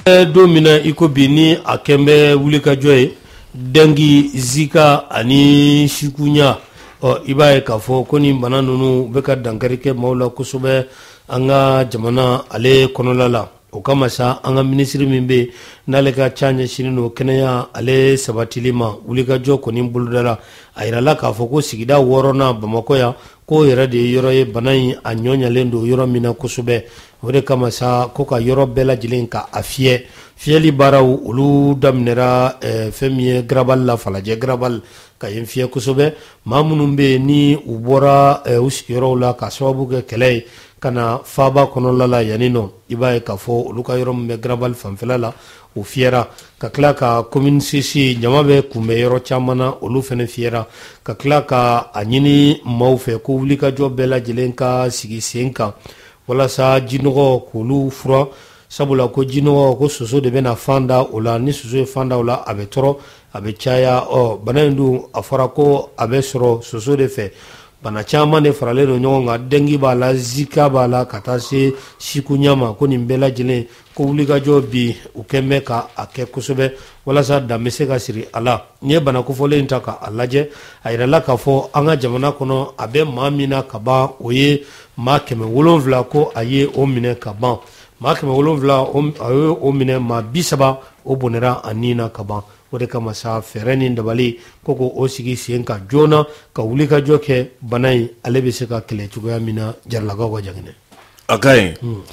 domina iko bini akembe wulika joye dengi zika ani shikunya ibaye kafo koni bana nunu beka dankarike maula kusube anga jamana ale konolala o kama sa anga ministry mimbe naleka chanya shinino kenaya ale sabatilima wulika jo koni buludala ayirala kafo ko sigida worona bamako ya ko yere de yoro ye banai anyonya lendo yoro mina kusube ore kama sa ko ka yoro bela jilenka afie fieli baraw ulu damnera femie grabal la falaje grabal ka yemfie kusube mamunumbe ni ubora usikiro la ka sababu ke kele kana faba kono lala yanino ibaye kafo ulu ka yoro me grabal famfelala u fiera ka klaka commune sisi nyamabe kume yoro chamana ulu fene fiera ka klaka anyini maufe ko wulika jo bela jilenka sigi senka wala sa jinogo kulu fura sabula ko jinogo ko soso de bena fanda ola ni soso fanda ola abe toro abe chaya banandu afara ko abe soro soso de fe bana chama ne farale no nyonga dengi bala zika bala katase shikunyama ko nimbela jile ko wulika jo bi ukeme ka ake kusube wala sa damese ka siri ala nye bana ko fole intaka alaje ayirala ka fo anga jamana kono abe mamina kaba oye ma keme wolonvla ko aye o mine kaban ma keme wolonvla o mine ma bisaba o bonera anina kaban o de kama sa fereni ndabali koko o sigi sienka jona ka wulika joke banai alebe se ka kele chugoya mina jarlaga ko jangine akai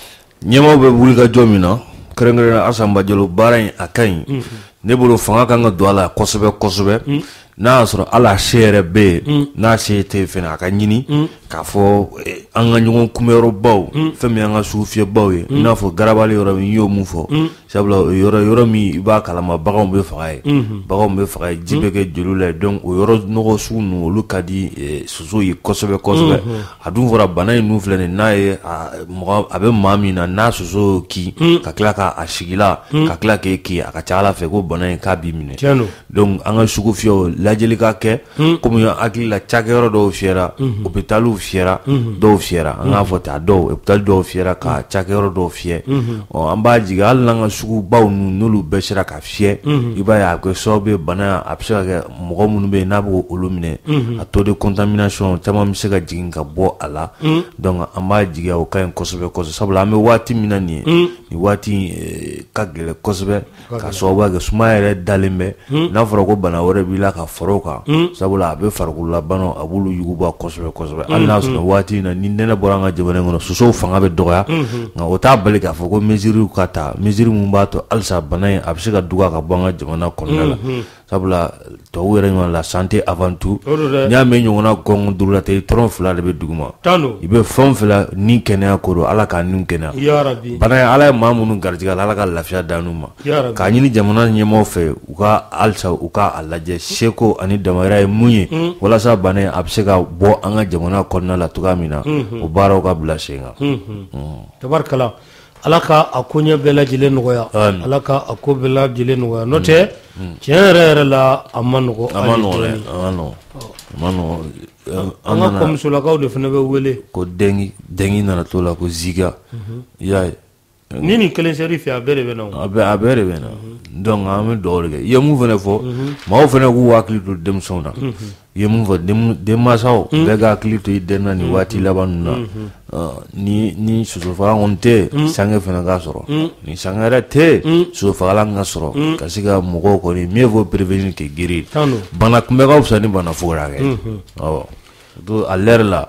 nyemo be wulika jomina krengre asamba jolo barai akai ne bolo fanga kanga doala kosobe na soro ala shere be na shete fena aka nyini ka fo anga nyongo kumero baw femi anga sufie baw na fo garabali yoro mi yo mu fo sabla yoro mi ba kala ma bagom be faay jibeke julule donc yoro no sunu lu kadi suzu yi kosobe adun fora banay nu flene na e abe mami na suzu ki ka klaka ashigila ka klaka ki aka chala fe go banay ka bi mine donc anga sugu fio lajeli ka ke comme yo akli la chakero do fiera hôpitalu fiera do fiera anga fota do hôpital do fiera ka chakero do fie o amba jiga langa sugu baw nulu beshira ka fie iba ya ko sobe bana apsha ga mo munu be na bu ulumine a taux de contamination tama misega jigin ka bo ala donc amba jiga o kayen kosobe sabla me wati minani ni wati kagele kosobe ka soba ga sumayere dalimbe na foro ko bana wore bila ka foroka sabula abe farkula bano abulu yuguba kosobe Allah subhanahu wati na ni nena boranga jabane ngono suso fanga be doya nga ota bali ka foko mesiri kata mesiri mumbato alsa banay absika duga ka banga jamana konala sabula to were ngona la santé avant tout nyame nyona gong durula te tron fula de be duguma ibe fon fula ni kenya ko ala ka nin kenya ya rabbi banay ala mamunu garjiga ala ka lafiya danuma ka nyini jamana nyemo fe uka alsa uka alaje sheko ani damara munye wala sa banay absika bo anga jamana konala tugamina o baro ka blashinga tabarkala alaka akunya bela jile ngoya alaka akobela jile ngoya note tienre la amano anga comme sur la cause de fenebe wele ko dengi na to la ko ziga ya nini kelen serif ya bere bena abere bena donc am dolge yemu fene fo ma fene ku wakli to dem sona yemu fo dem masaw bega klito idena ni wati labanuna ni susofa onte sange fene ga soro ni sangara te susofa la nga soro kasika mugo ko ni mieux vaut prévenir que guérir bana kumbe ga usani bana fura ge do alerla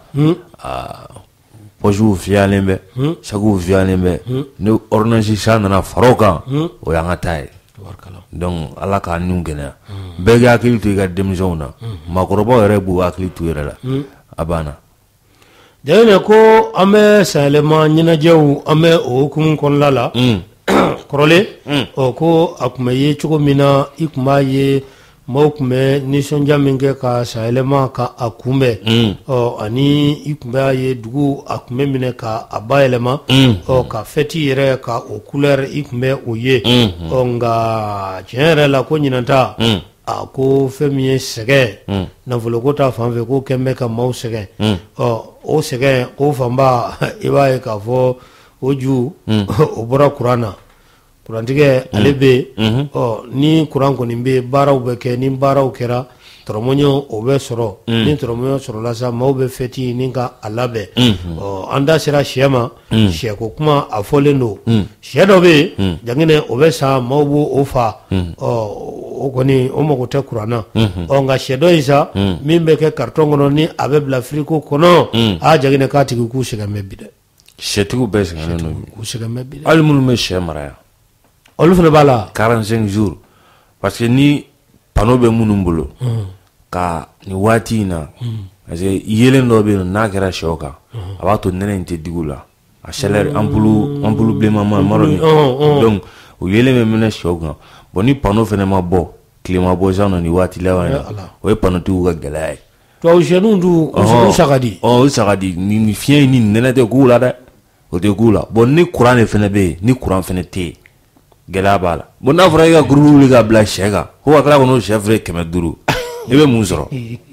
poju fialembe sagu fialembe ne ordonnance sana faroka o yanga tay donc ala ka nungena bega akili to ga demjona makorobo yere bu akili to yere la abana dene ko ame salema nyina jew ame o kum kon lala korole o ko akumaye chugo mina ikumaye maukume nisonja minge ka salema ka akume ani ikumaye dugu akume mine ka abayelema ka feti yere ka o couleur ikume oye nga chenre la ko nyinanta ako femiye sege na voloko ta fanve ko kembe ka mau sege o sege ko famba ibaye ka fo oju obora kurana kurantigɛ ale bɛ ni kuran kɔni bɛ baaraw bɛ kɛ ni baaraw kɛra tɔrɔmɔɲɔ o bɛ sɔrɔ ni tɔrɔmɔɲɔ sɔrɔla sa maaw bɛ fɛti ni ka a labɛn an da sera sɛ ma sɛko kuma a fɔlen don sɛ dɔ bɛ yen janginɛ o bɛ sa maaw b'o fa o kɔni o mago tɛ kuranna nka sɛ dɔ in sa min bɛ kɛ karitɔn kɔnɔ ni a bɛ bila firiko kɔnɔ janginɛ k'a tigi k'u sɛgɛn bɛ bi dɛ sɛtigiw bɛɛ sɛgɛnnen don k'u sɛgɛn bɛ bi dɛ hali minnu bɛ sɛ mara yan olu fana b'a la 45 jours parce que ni pano bɛ minnu bolo ka ni waati in na parce que yelen dɔ bɛ yen n'a kɛra sɛw kan a b'a to nɛnɛ in tɛ digi u la a chaleur ampulu bilenman marron donc o yelen bɛ minɛ sɛw kan bon ni pano fana ma bɔ tilema bɔ sisan ni waati laban in na o ye panotigiw ka gɛlɛya ye tubabu sɛninw dun o saga di o saga di ni fiɲɛ ni nɛnɛ tɛ k'u la dɛ o tɛ k'u la bon ni kuran de fana bɛ yen ni kuran fana tɛ yen gɛlɛya b'a la bon n'a fɔra i ka groupe wuli ka bila sɛ kan ko ka tila k'o sɛ feere 500 i bɛ mun sɔrɔ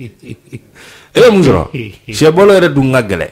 sɛ bɔlɔ yɛrɛ dun ka gɛlɛ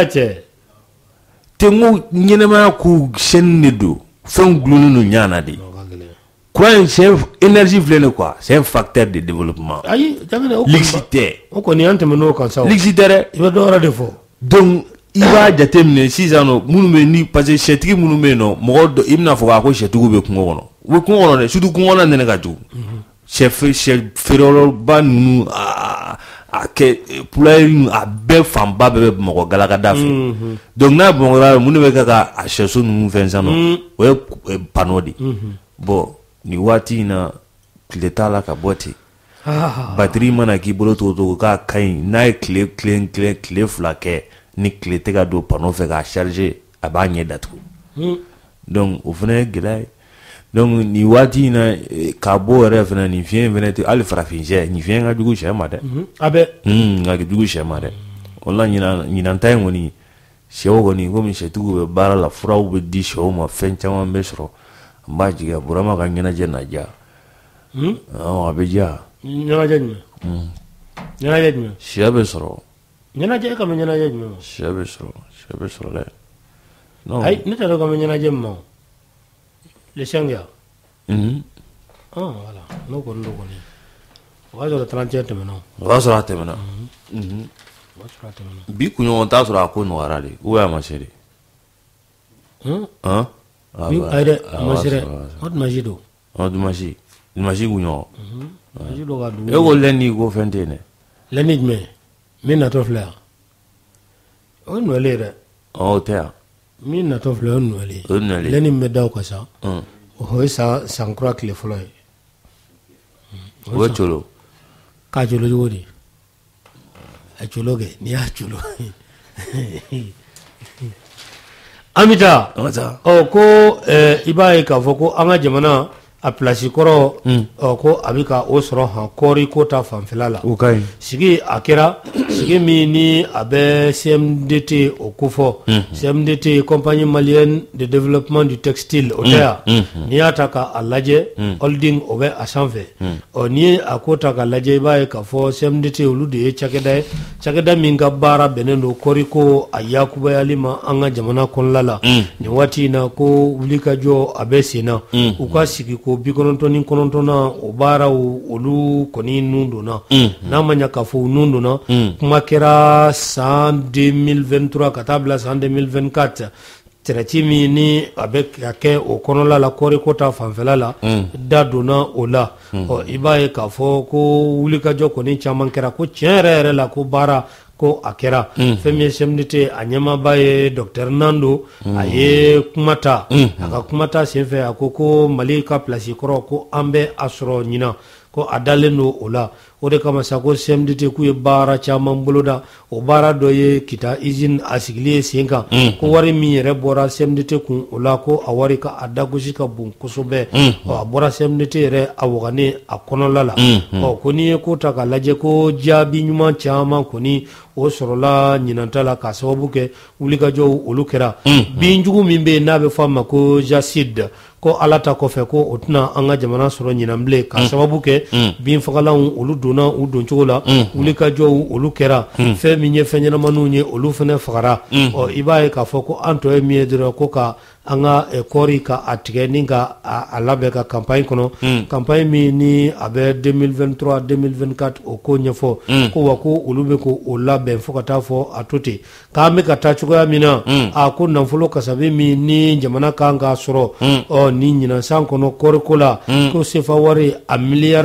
tenko ɲɛnɛmaya ko sɛni de don fɛnw gulonnen don ɲana de kuran c'est énergie filɛ nin quoi c'est un facteur de développement lixi tɛ o kɔni an tɛmɛn'o kan sa lixi tɛ dɛ i bɛ dɔ wɛrɛ de fɔ donc i b'a jateminɛ sisan nɔ minnu bɛ ni parce que sɛtigi minnu bɛ yen nɔ mɔgɔ dɔ i bɛna fɔ ko sɛtigiw bɛ kungo kɔnɔ u bɛ kungo kɔnɔ dɛ surtout kungo kɔnɔ nɛnɛ ka jugu sɛ feereyɔrɔba ninnu a kɛ poulailler a bɛɛ fanba bɛɛ bɛ Bamakɔ galakada fɛ donc n'a Bamakɔ galakada mun de bɛ kɛ ka a sɛso ninnu fɛn sisan nɔ o ye pano de bon nin waati in na tile t'a la ka bɔ ten batiri mana k'i bolo togo k'a ka ɲi n'a ye tile fila kɛ ni tile tɛ ka don pano fɛ k'a charger a b'a ɲɛ datugu donc o fana ye gɛlɛya ye donc nin waati in na k'a bɔ yɛrɛ fana nin fiɲɛ in fana tɛ hali farafin sɛ nin fiɲɛ ka jugu sɛ ma dɛ a bɛ ka jugu sɛ ma dɛ o la ɲinan ta in kɔni sɛw kɔni komi sɛtigiw bɛ baara la furaw bɛ di sɛw ma fɛn caman bɛ sɔrɔ n b'a jigin Burama ka ɲɛnajɛ na diya a bɛ diya ɲɛnajɛ jumɛn sɛ bɛ sɔrɔ ɲɛnajɛ ka mɛ ɲɛnajɛ jumɛn sɛ bɛ sɔrɔ dɛ ayi ne tɛ dɔn ka mɛ ɲɛnajɛ min ma le sɛngiya voilà n'o kɔni do kɔni o b'a sɔrɔ 31 tɛmɛna o b'a sɔrɔ a tɛmɛna bi kunɲɔgɔn t'a sɔrɔ a ko nɔgɔyara de ou bien a ma se de ayi dɛ a ma se dɛ o dimanche don dimanche kunɲɔgɔn dimanche do ka dugu e ko lundi ko fɛn tɛ yen dɛ lundi jumɛn min natɔ filɛ yan o ye nɔɔli ye dɛ o tɛ yan min natɔ filɛ o ye nɔɔli ye lundi min bɛ da o kan sa o ye san kura tile fɔlɔ ye o ye colo k'a colo cogo di a colo kɛ n'i y'a colo an bɛ taa ko i b'a ye k'a fɔ ko an ka jamana a place kɔrɔ ko a bɛ ka o sɔrɔ kɔɔri ko ta fanfɛla la sigi a kɛra sigi min ni a bɛ CMDT o ko fɔ CMDT compagnie malienne de développement du textile o tɛ yan n'i y'a ta k'a lajɛ holding o bɛ a sanfɛ n'i ye a ko ta k'a lajɛ i b'a ye k'a fɔ CMDT olu de ye cakɛda ye cakɛda min ka baara bɛnnen don kɔɔri ko a yakubayali ma an ka jamana kɔnɔna la nin waati in na ko wulikajɔ a bɛ sen na u ka sigi ko 99 o baaraw olu kɔni nun donna n'a ma ɲɛ k'a fɔ u nun donna kuma kɛra san 2023 ka taa bila san 2024 traité min ni a bɛ ka kɛ o kɔnɔla la kɔɔri ko ta fanfɛla la da donna o la i b'a ye k'a fɔ ko wulikajɔ kɔni caman kɛra ko tiɲɛ yɛrɛ la ko baara ko a kɛra fɛn min ye CMDT a ɲɛmaaba ye Dr Nando a ye kuma ta a ka kuma ta senfɛ a ko Mali ka place kɔrɔ ko an bɛ a sɔrɔ ɲinan ko a dalen don o la o de kama sa ko CMDT k'u ye baara caman boloda o baara dɔ ye kita usine a sigili ye sen kan ko wari min yɛrɛ bɔra CMDT kun o la ko a wari ka a dagosi ka bon kosɛbɛ a bɔra CMDT yɛrɛ a wagane a kɔnɔla la ko n'i ye ko ta k'a lajɛ ko jaabi ɲuman caman kɔni o sɔrɔla ɲinanta la k'a sababu kɛ wulikajɔw olu kɛra binjugu min bɛ yen n'a bɛ fɔ a ma ko jacide ko ala ta kɔfɛ ko o tɛna an ka jamana sɔrɔ ɲinan bilen k'a sababu kɛ binfagalanw olu don donna u don cogo la wuli ka jɔw olu kɛra fɛn min ye fɛn ɲɛnamaninw ye olu fɛnɛ fagara i b'a ye k'a fɔ ko an tɔ ye min ye dɔrɔn ko ka an ka kɔɔri ka a tigɛ ni ka a labɛn ka campagne kɔnɔ campagne min ni a bɛ 2023 2024 o ko ɲɛfɔ ko wa ko olu bɛ ko o labɛn fo ka taa fɔ a to ten k'an bɛ ka taa cogoya min na a ko nafolo kasabi min ni jamana kan k'a sɔrɔ ni ɲinan kɔnɔ kɔɔriko la ko sefa wari a miliyari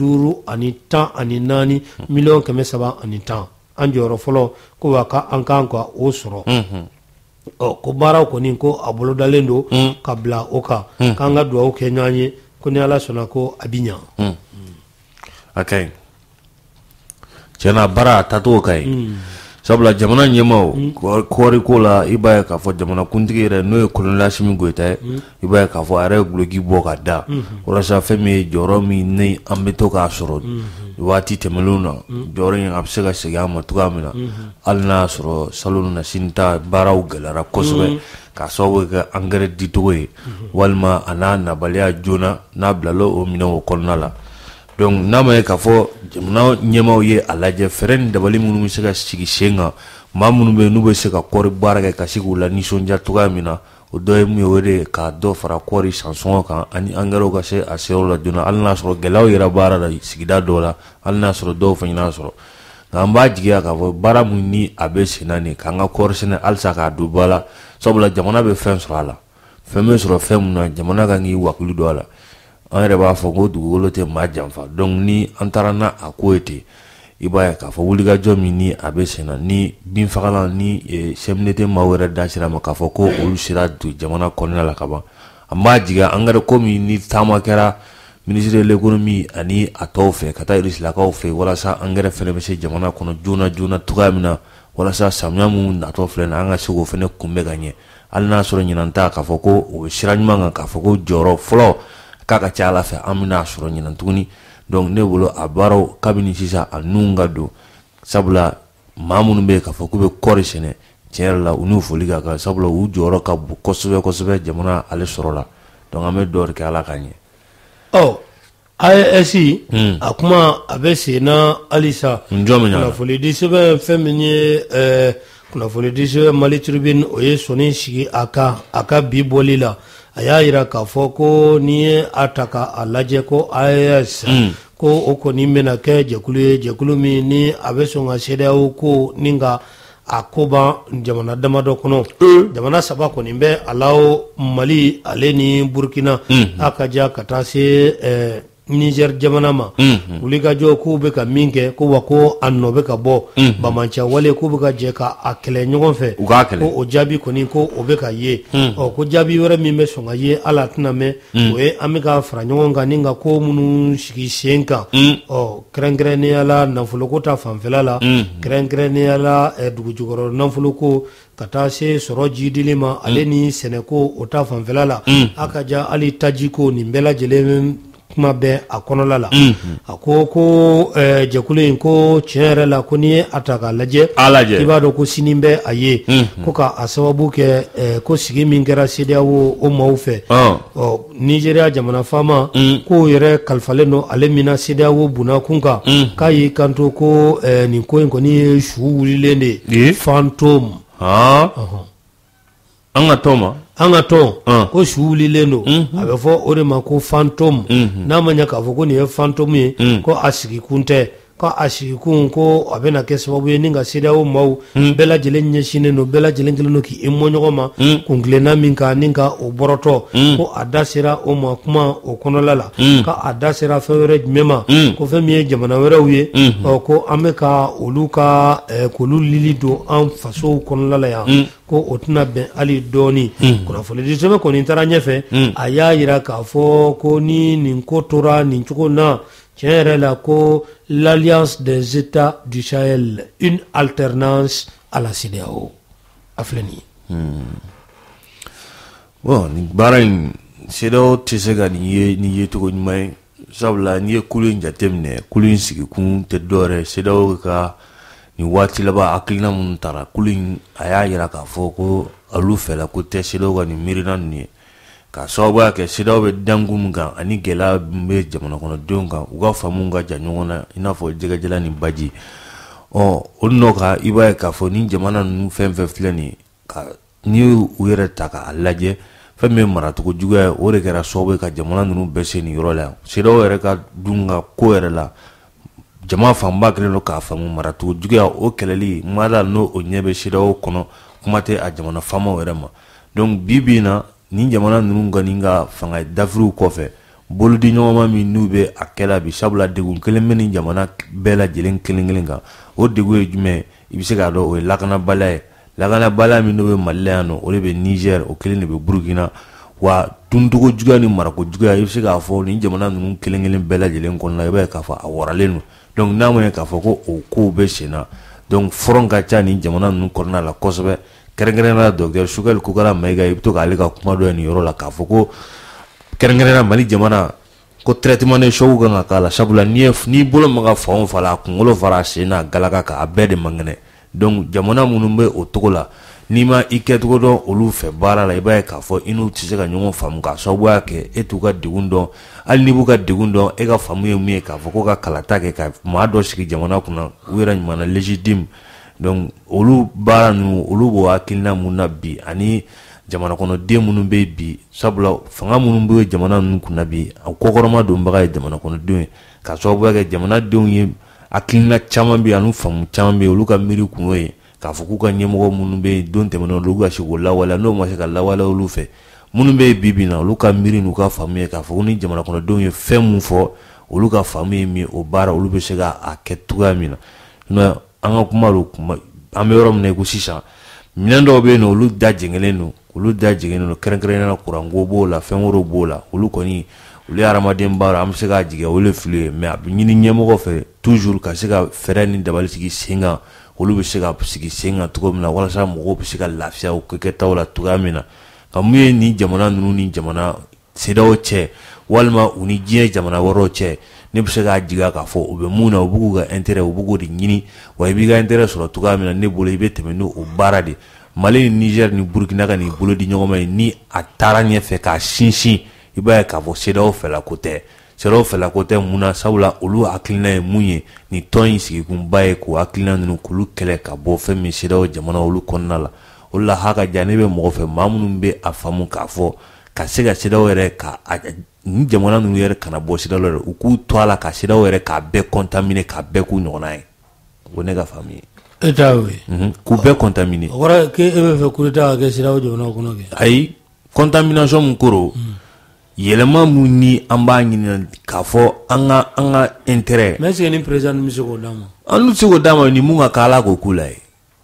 514 miliyɔn 310 an jɔyɔrɔ fɔlɔ ko wa an kan ka o sɔrɔ ko baaraw kɔni ko a bolodalen don ka bila o kan k'an ka dugawu kɛ ɲɔgɔn ye ko ni ala sɔnna ko a bi ɲa a ka ɲi tiɲɛna baara a tacogo ka ɲi sabula jamana ɲɛmaw kɔɔri ko la i b'a ye k'a fɔ jamana kuntigi yɛrɛ n'o ye kolonɛli Asimi Goyita ye i b'a ye k'a fɔ a yɛrɛ ye guloki bɔ ka da walasa fɛn min ye jɔyɔrɔ min ni an bɛ to k'a sɔrɔ waati tɛmɛnlenw na jɔyɔrɔ in a bɛ se ka segin an ma cogoya min na hali n'a y'a sɔrɔ salon na sini ta baaraw gɛlɛyara kosɛbɛ k'a sababu kɛ angɛrɛ dicogo ye walima a n'a nabaliya joona n'a bilala o minɛn o kɔnɔna la donc n'a ma ye k'a fɔ jamana ɲɛmaw ye a lajɛ fɛɛrɛ ni dabali minnu bɛ se ka sigi sen kan maa minnu bɛ yen n'u bɛ se ka kɔɔri baara kɛ ka se k'u la nisɔndiya cogoya min na o dɔ ye mun ye o de ye ka dɔ fara kɔɔri sansɔngɔ kan ani angɛrɛw ka se a seyɔrɔ la joona hali n'a sɔrɔ gɛlɛyaw yɛrɛ baara la sigida dɔw la hali n'a sɔrɔ dɔw fana y'a sɔrɔ nka an b'a jigiya k'a fɔ baara min ni a bɛ sen na nin k'an ka kɔɔri sɛnɛ halisa k'a don ba la sabula jamana bɛ fɛn sɔrɔ a la fɛn bɛ sɔrɔ fɛn min na jamana kan k'i wakili don a la an yɛrɛ b'a fɔ ko dugukolo tɛ maa janfa donc ni an taara n'a a ko ye ten i b'a ye k'a fɔ wulikajɔ min ni a bɛ sen na ni binfagalan ni CMDT maaw yɛrɛ da sera ma k'a fɔ ko olu sera don jamana kɔnɔna la ka ban an b'a jigiya angɛrɛ ko min ni taama kɛra ministre de l'économie ani a tɔw fɛ ka taa Irilakaw fɛ walasa angɛrɛ fɛnɛ bɛ se jamana kɔnɔ joona joona cogoya min na walasa samiya mun natɔ filɛ nin an ka se k'o fɛnɛ kunbɛ ka ɲɛ hali n'a sɔrɔ ɲinan ta k'a fɔ ko o bɛ sira ɲuman kan k'a fɔ ko jɔyɔrɔ fɔlɔ k'a ka ca ala fɛ an bɛna sɔrɔ ɲinan tuguni donc ne bolo a baaraw kabini sisan a nun ka don sabula maa minnu bɛ yen k'a fɔ k'u bɛ kɔɔri sɛnɛ tiɲɛ yɛrɛ la u n'u foli ka kan sabula u jɔyɔrɔ ka bon kosɛbɛ kosɛbɛ jamana ale sɔrɔ la donc an bɛ dugawu de kɛ ala ka ɲɛ AES a kuma a bɛ sen na halisa kunnafoni di sɛbɛn fɛn min ye kunnafoni di sɛbɛn Mali Tribune o ye sɔnni sigi a ka bi bɔli la a y'a yira k'a fɔ ko n'i ye a ta k'a lajɛ ko AES ko o kɔni bɛna kɛ jɛkulu ye jɛkulu min ni a bɛ sɔn ka CEDEAO ko ni ka a ko ban jamana damadɔ kɔnɔ jamana 3 kɔni bɛ a la Mali ale ni Burkina a ka ja ka taa se Niger jamana ma wulikajɔ k'u bɛ ka min kɛ ko wa ko a nɔ bɛ ka bɔ bamanciya wale k'u bɛ ka jɛ ka a kɛlɛ ɲɔgɔn fɛ ko o jaabi kɔni ko o bɛ ka ye ko jaabi wɛrɛ min bɛ sɔn ka ye ala tɛna mɛn o ye an bɛ ka fara ɲɔgɔn kan ni ka ko minnu sigi sen kan kɛrɛnkɛrɛnnenya la nafoloko ta fanfɛla la kɛrɛnkɛrɛnnenya la dugujukɔrɔ nafoloko ka taa se sɔrɔ jidili ma ale ni sɛnɛko o ta fanfɛla la a ka ja hali tajiko nin bɛɛ lajɛlen kuma bɛ a kɔnɔla la a ko jɛkulu in ko tiɲɛ yɛrɛ la ko n'i ye a ta k'a lajɛ i b'a dɔn ko sini bɛ a ye ko k'a sababu kɛ ko sigi min kɛra CEDEAO o maaw fɛ Nigeriya jamana faama k'o yɛrɛ kalifalen don ale min na CEDEAO bunakun kan k'a y'i kanto ko nin ko in kɔni ye su wulilen de ye fantôme an ka tɔn ma an ka tɔn ko su wulilen don a bɛ fɔ o de ma ko fantôme n'a ma ɲɛ k'a fɔ ko nin ye fantôme ye ko a sigikun tɛ ko a sigikun ko a bɛna kɛ sababu ye ni ka CEDEAO maaw bɛɛ lajɛlen ɲɛsinnen don bɛɛ lajɛlen kelen don k'i mɔ ɲɔgɔn ma kuntilenna min kan ni ka o bɔrɔtɔ ko a da sera o ma kuma o kɔnɔla la ka a da sera fɛn wɛrɛ jumɛn ma ko fɛn min ye jamana wɛrɛw ye ko an bɛ ka olu ka k'olu lili don an fasow kɔnɔla la yan ko o tɛna bɛn hali dɔɔni kunnafoni di sɛbɛn kɔni taara ɲɛfɛ a y'a yira k'a fɔ ko ni nin ko tora nin cogo na tiɲɛ yɛrɛ la ko l'Alliance des États du Sahel une alternance à la CEDEAO a filɛ nin ye bon nin baara in CEDEAO tɛ se ka nin ye cogo ɲuman ye sabula n'i ye kulu in jateminɛ kulu in sigikun tɛ dɔwɛrɛ CEDEAO ka nin waati laban hakilina minnu tara kulu in a y'a yira k'a fɔ ko olu fɛla ko tɛ CEDEAO ka nin miirina ninnu ye ka sababuya kɛ CEDEAO bɛ dangu min kan ani gɛlɛya min bɛ jamana kɔnɔdenw kan u ka faamu ka jan ɲɔgɔn na i n'a fɔ jɛgɛjɛla ni baji o nɔ ka i b'a ye k'a fɔ ni jamana ninnu fɛn fɛn filɛ nin ye ka ni u yɛrɛ ta k'a lajɛ fɛn min ye maracogo juguya ye o de kɛra sababu ye ka jamana ninnu bɛɛ se nin yɔrɔ la yan CEDEAO yɛrɛ ka dun ka ko yɛrɛ la jama fanba kɛlen don k'a faamu maracogo juguya o kɛlɛli mada n'o o ɲɛ bɛ CEDEAO kɔnɔ kuma tɛ a jamana faamaw yɛrɛ ma donc bi na ni jamana ninnu kɔni ka fanga dafiriw kɔfɛ bolodi ɲɔgɔnma min n'u bɛ a kɛla bi sabula degun kelen bɛ ni jamana bɛɛ lajɛlen kelen kelen kan o degun ye jumɛn i bɛ se k'a dɔn o ye lakanabaliya ye lakanabaliya min n'o bɛ Mali la yan nɔ o de bɛ Niger o kelen de bɛ Burkina wa duntogo juguya ni marako juguya i bɛ se k'a fɔ ni jamana ninnu kelen kelen bɛɛ lajɛlen kɔnɔna i b'a ye k'a fɔ a waralen don donc n'a ma ye k'a fɔ ko o kow bɛ sen na donc front ka ca ni jamana ninnu kɔnɔna la kosɛbɛ kɛrɛnkɛrɛnnenya Dr Sukali Kokara Mayiga i bɛ to k'ale ka kuma dɔ ye nin yɔrɔ la k'a fɔ ko kɛrɛnkɛrɛnnenya Mali jamana ko traitement de choc kan ka k'a la sabula n'i bolo maga fan o fan la a kunkolo fara a sen n'a galaka kan a bɛɛ de man kɛnɛ donc jamana minnu bɛ o cogo la n'i ma i kɛcogo dɔn olu fɛ baara la i b'a ye k'a fɔ i n'u tɛ se ka ɲɔgɔn faamu k'a sababuya kɛ e t'u ka degun dɔn hali n'i b'u ka degun dɔn e ka faamu ye mun ye k'a fɔ ko ka kalata kɛ ka maa dɔ sigi jamana kunna u yɛrɛ ɲuman légitime donc olu baara ninnu olu b'o hakilina mun na bi ani jamana kɔnɔden minnu bɛ bi sabula fanga minnu bɛ jamana ninnu kunna bi a kɔkɔrɔma donbaga ye jamana kɔnɔdenw ye k'a sababuya kɛ jamanadenw ye hakilina caman bɛ ani faamu caman bɛ olu ka miiri kun y'o ye k'a fɔ k'u ka ɲɛmɔgɔ minnu bɛ don tɛmɛnna olu ka se k'o lawaleya n'o ma se ka lawaleya olu fɛ minnu bɛ bi na olu ka miiri n'u ka faamu ye k'a fɔ ko ni jamana kɔnɔdenw ye fɛn mun fɔ olu ka faamu ye min o baara olu bɛ se k'a kɛ cogoya min na an ka kuma don an bɛ yɔrɔ min na ko sisan minɛn dɔw bɛ yen nɔ olu da jɛngɛlen don kɛrɛnkɛrɛnnenya kuranko b'o la fɛn wɛrɛw b'o la olu kɔni olu ye hadamaden baara an bɛ se k'a jigin olu fili ye mais a bɛ ɲini ɲɛmɔgɔ fɛ toujours ka se ka fɛɛrɛ ni dabali sigi sen kan olu bɛ se ka sigi sen kan cogo min na walasa mɔgɔw bɛ se ka lafiya o kɛtaw la cogoya min na ka mun ye ni jamana ninnu ni jamana CEDEAO cɛ walima u ni diɲɛ jamana wɛrɛw cɛ ne bɛ se k'a jigiya k'a fɔ u bɛ mun na u b'u k'u ka intérêt u b'u k'o de ɲini wa i b'i ka intérêt sɔrɔ cogoya min na ne bolo i bɛ tɛmɛ n'o baara de Mali ni Niger ni Burkina ka nin bolo di ɲɔgɔn ma ye ni a taara ɲɛfɛ k'a sinsin i b'a ye k'a fɔ CEDEAO fɛlako tɛ CEDEAO fɛlako tɛ mun na sabula olu hakilina ye mun ye nin tɔn in sigikunba ye k'o hakilina ninnu k'olu kɛlɛ ka bɔ fɛn min CEDEAO jamana olu kɔnɔna la o la haka ja ne bɛ mɔgɔ fɛ maa minnu bɛ a faamu k'a fɔ ka se ka CEDEAO yɛrɛ ka ni jamana ninnu yɛrɛ kana bɔ CEDEAO yɛrɛ u k'u to a la ka CEDEAO yɛrɛ k'a bɛɛ contaminer k'a bɛɛ k'u ɲɔgɔnna ye o ne ka faamu ye e t'a ye k'u bɛɛ contaminer o kɔrɔ k'e bɛ fɛ coup d'État ka kɛ CEDEAO jamana kɔnɔ kɛ ayi contamination mun kɔrɔ yɛlɛma mun ni an b'a ɲini k'a fɔ an ka intérêt mais est-ce que ni président bɛ se k'o d'a ma an n'u tɛ se k'o d'a ma ni mun ka k'ala k'o k'u la ye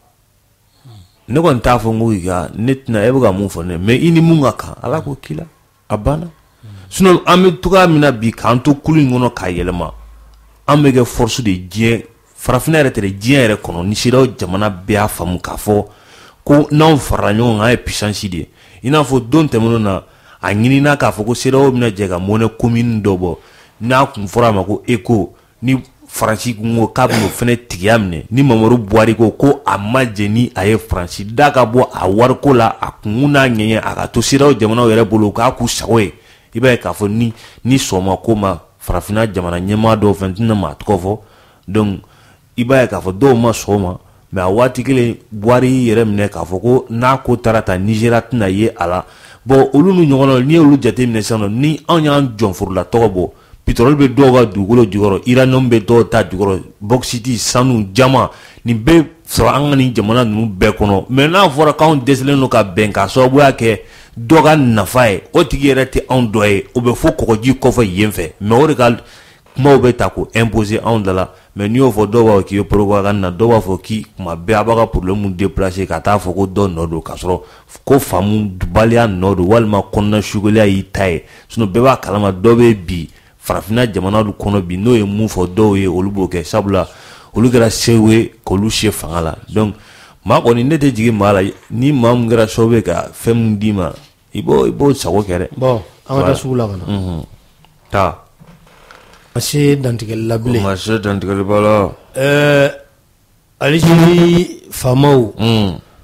ne kɔni t'a fɔ n ko i ka ne tɛna e bɛ ka mun fɔ ne mais i ni mun ka kan ala k'o k'i la a banna sinon an bɛ cogoya min na bi k'an to kulu in kɔnɔ k'a yɛlɛma an bɛ kɛ force de diɲɛ farafinna yɛrɛ tɛ dɛ diɲɛ yɛrɛ kɔnɔ ni CEDEAO jamana bɛɛ y'a faamu k'a fɔ ko n'anw farala ɲɔgɔn kan an ye puissance de ye i n'a fɔ don tɛmɛnenw na a ɲinina k'a fɔ ko CEDEAO bɛna jɛ ka monnaie commune dɔ bɔ n'a kun fɔra a ma ko ECO ni Faransi ko k'a bɛ n'o fana tigiya minɛ ni Mamadu Buhari ko a ma jɛ ni a ye Faransi da ka bɔ a wariko la a kun n'a ɲɛɲɛ a ka to CEDEAO jamanaw yɛrɛ bolo k'a k'u sago ye i b'a ye k'a fɔ ni sɔnma ko ma farafinna jamana ɲɛmaa dɔw fɛn tɛna maa tɔgɔ fɔ donc i b'a ye k'a fɔ dɔw ma sɔn o ma mais a waati kelen Buhari yɛrɛ minɛ k'a fɔ ko n'a ko taara ta Nigéria tɛna ye a la bon olu ni ɲɔgɔnna n'i y'olu jateminɛ sisan nɔ ni anw y'an jɔnforola tɔgɔ bɔ pétrole bɛ dɔw ka dugukolo jukɔrɔ uranium bɛ dɔw ta jukɔrɔ bauxite sanu jama nin bɛ sɔrɔ an ka nin jamana ninnu bɛɛ kɔnɔ mais n'a fɔra k'anw dɛsɛlen don ka bɛn k'a sababuya kɛ dɔ ka nafa ye o tigi yɛrɛ tɛ anw dɔ ye o bɛ fɔ kɔgɔji kɔfɛ yen fɛ mais o de ka kumaw bɛ ta ko imposer anw da la mais n'i y'o fɔ dɔw b'a fɔ k'i ye propagande na dɔw b'a fɔ k'i kuma bɛɛ a b'a ka problème déplacer ka taa fɔ ko dɔ nɔ don k'a sɔrɔ ko faamu baliya nɔ don walima kɔnɔna sugaliya y'i ta ye sinon bɛɛ b'a kalama dɔ bɛ bi farafinna jamana du kɔnɔ bi n'o ye mun fɔ dɔw ye olu b'o kɛ sabula olu kɛra sew ye k'olu se fanga la donc maa kɔni ne tɛ jigin maa la ni maa mun kɛra sababu ye ka fɛn mun d'i ma i b'o sago kɛ dɛ. bon an ka taa sugu la ka na. taa. ma se dantigɛli la bilen. ma se dantigɛli ba la. Algérie faamaw.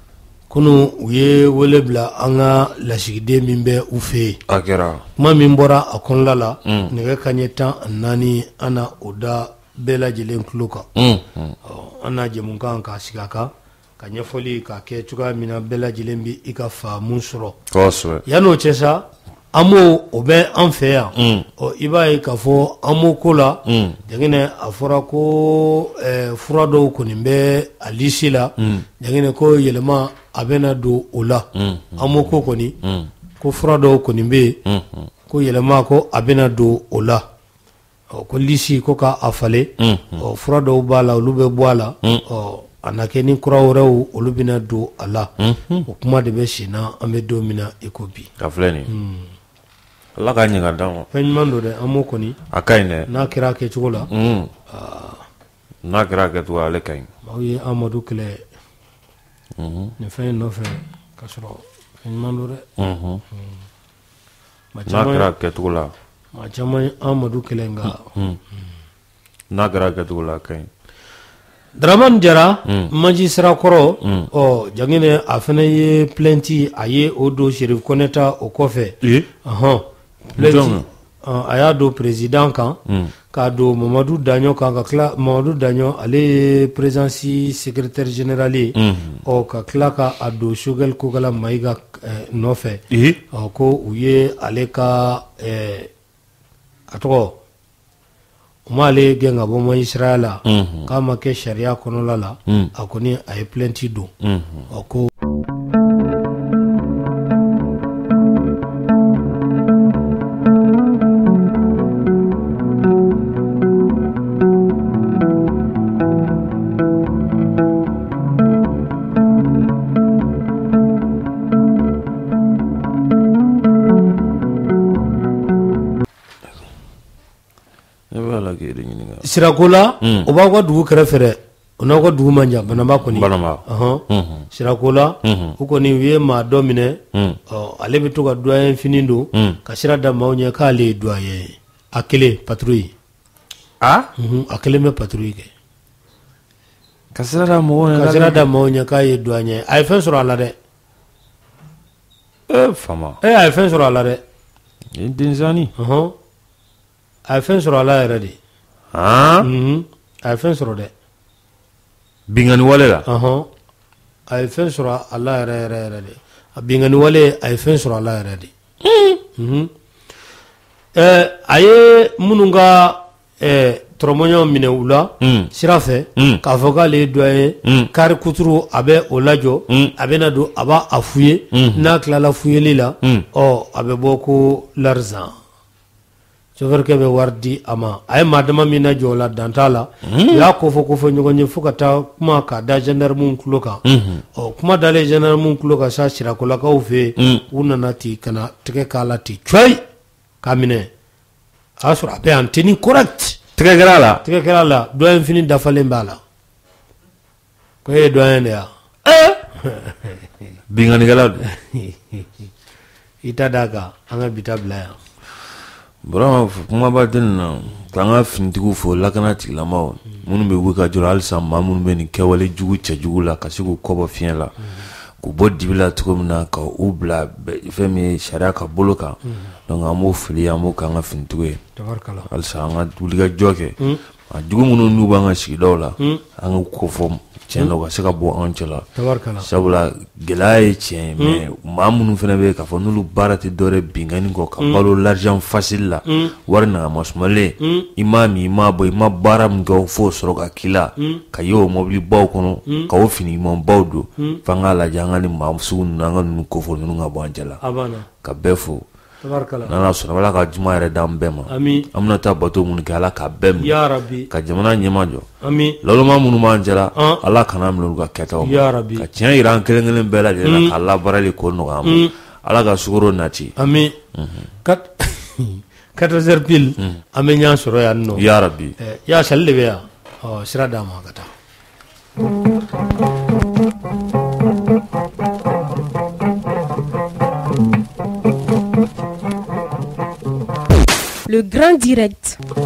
kunu u ye wele bila an ka lasigiden min bɛ u fɛ yen a kɛra kuma min bɔra a kɔnɔla la nɛgɛ kanɲɛ 14 an na o da bɛɛ lajɛlen tulo kan an na jɛmukan k'a sigi a kan ka ɲɛfɔli k'a kɛ cogoya min na bɛɛ lajɛlen bɛ i ka faamu sɔrɔ kosɛbɛ yan'o cɛ sa an m'o o bɛ an fɛ yan i b'a ye k'a fɔ an m'o ko la jɛngɛnɛ a fɔra ko fura dɔw kɔni bɛ a lisi la jɛngɛnɛ ko yɛlɛma a bɛna don o la an m'o ko kɔni ko fura dɔw kɔni bɛ yen ko yɛlɛma ko a bɛna don o la ko lisi ko k'a falen fura dɔw b'a la olu bɛ bɔ a la a na kɛ ni kura wɛrɛw olu bɛna don a la o kuma de bɛ sen na an bɛ don min na i ko bi a filɛ nin ala k'a ɲɛ ka d'an ma fɛn ɲuman don dɛ an m'o kɔni a ka ɲi dɛ n'a kɛra a kɛcogo la n'a kɛra a kɛcogo ale ka ɲi aw ye amadu kɛlɛ nin fɛn in nɔfɛ ka sɔrɔ fɛn ɲuman don dɛ n'a kɛra a kɛcogo la maa caman ye amadu kɛlɛ nka n'a kɛra a kɛcogo la a ka ɲi Dramane Jara Manji Sirakɔrɔ jangene a fana ye plainte a ye o don Sheriff Koneta o kɔfɛ plainte a y'a don président kan k'a don Mamadu Daɲɔ kan ka tila Mamadu Daɲɔ ale ye présidence secrétaire général ye ka tila ka a don Choguel Kokala Mayiga nɔfɛ ko u ye ale ka a tɔgɔ u m'ale gɛn ka bɔ magistrat la k'a ma kɛ sariya kɔnɔla la a kɔni a ye plainte don ko Sirakola o b'aw ka dugu kɛrɛfɛ dɛ o n'aw ka dugu man jan Banamba kɔni Sirakola o kɔni u ye maa dɔ minɛ ale bɛ to ka doyen fini don ka sira da maaw ɲɛ k'ale ye doyen ye a kelen patrouille a kelen bɛ patrouille kɛ ka sira da maaw ɲɛ k'a ye doyen ye a ye fɛn sɔrɔ a la dɛ fama a ye fɛn sɔrɔ a la dɛ denmisɛnnin a ye fɛn sɔrɔ a la yɛrɛ de a ye fɛn sɔrɔ dɛ bingani wale la a ye fɛn sɔrɔ a la yɛrɛ de a bingani wale a ye fɛn sɔrɔ a la yɛrɛ de a ye minnu ka tɔrɔmɔɲɔgɔn minɛ u la sira fɛ k'a fɔ k'ale ye doyen ye kari kuturu a bɛ o lajɔ a bɛna don a b'a f'u ye n'a tilala fuyeli la a bɛ bɔ ko l'arzan chauffeur-kɛ bɛ wari di a ma a ye maa dama min na jɔ o la dan t'a la u y'a kofɔ ɲɔgɔn ye fo ka taa kuma k'a da gendarmew tulo kan kuma dalen gendarmew tulo kan sa Sirakolakaw fɛ yen u nana ten ka na tɛgɛ k'a la ten coyi k'a minɛ a y'a sɔrɔ a bɛ en tenue correct tɛgɛ kɛra a la doyen fini dafalen b'a la ko e ye doyen de yan binganikɛla don i ta d'a kan an ka bi ta bila yan Burama kumaba tɛ nin na k'an ka finitigiw fo lakana tigilamaw minnu bɛ wuli ka jɔ halisa maa minnu bɛ nin kɛwale jugu cɛjugu la ka se k'u kɔbɔ fiɲɛ la k'u bɔ dibi la cogo min na ka u bila fɛn min ye sariya ka bolo kan donc an b'o fili an b'o k'an ka finitigiw ye halisa an ka wulikajɔ kɛ a jugu minnu n'u b'an ka sigidaw la an ka ko fɔ tiɲɛ na u ka se ka bɔ anw cɛ la sabula gɛlɛya ye tiɲɛ ye mais maa minnu fana bɛ k'a fɔ n'olu baara tɛ dɔwɛrɛ binkani kɔ ka balo l'argent facile la wari nagama sumalen i m'a min i m'a bɔ i ma baara min kɛ f'o sɔrɔ ka k'i la ka ye o mɔbili baw kɔnɔ ka o fini ɲuman baw don f'an k'a lajɛ an ka nin maa sugu ninnu an ka ninnu kofɔ ninnu ka bɔ an cɛ la ka bɛɛ fo n'ala sɔnna Ala ka juma yɛrɛ d'an bɛɛ ma an bɛna taa bato minnu kɛ Ala ka bɛɛ minɛ ka jamana ɲɛma jɔ laloma minnu b'an cɛla Ala kana minɛ olu ka kɛtaw ma ka tiɲɛ yira an kelen kelen bɛɛ lajɛlen na ka labarali ko nɔgɔya an ma Ala ka sukaro nati 14h pile an bɛ ɲɔgɔn sɔrɔ yan nɔ yarabi yaa sali de bɛ yan sira d'a ma ka taa Le Grand Direct.